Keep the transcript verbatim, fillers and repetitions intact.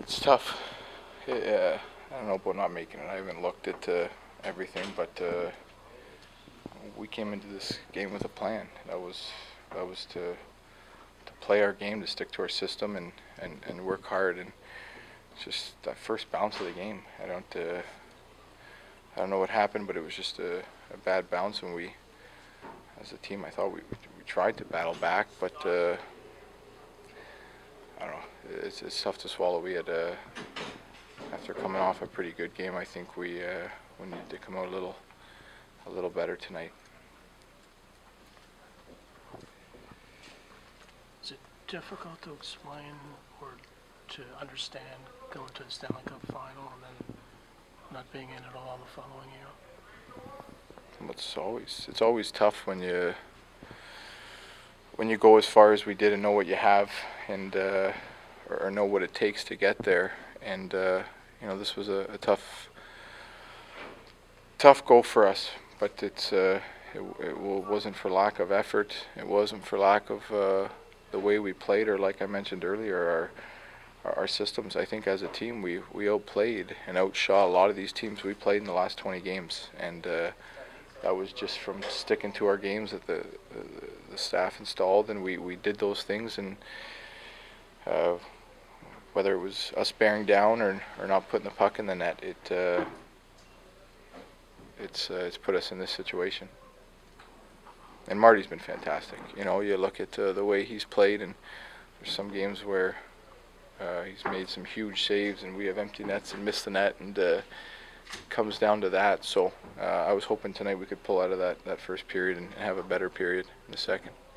It's tough. Yeah, I don't know about not making it. I haven't looked at uh, everything, but uh, we came into this game with a plan. That was that was to to play our game, to stick to our system, and, and, and work hard. And it's just that first bounce of the game. I don't uh, I don't know what happened, but it was just a, a bad bounce, and we, as a team, I thought we we tried to battle back, but. Uh, I don't know. It's, it's tough to swallow. We had, uh, after coming off a pretty good game, I think we uh, we needed to come out a little, a little better tonight. Is it difficult to explain or to understand going to the Stanley Cup final and then not being in it all the following year? It's always it's always tough when you. when you go as far as we did and know what you have and uh, or, or know what it takes to get there, and uh, you know this was a, a tough tough go for us, but it's uh, it, it wasn't for lack of effort. It wasn't for lack of uh, the way we played, or like I mentioned earlier, our our systems. I think as a team we we outplayed and outshot a lot of these teams we played in the last twenty games, and uh, that was just from sticking to our games that the, the, the staff installed, and we, we did those things, and uh, whether it was us bearing down or, or not putting the puck in the net, it uh, it's uh, it's put us in this situation. And Marty's been fantastic. You know, you look at uh, the way he's played, and there's some games where uh, he's made some huge saves, and we have empty nets and missed the net, and uh, comes down to that. So uh, I was hoping tonight we could pull out of that, that first period and have a better period in the second.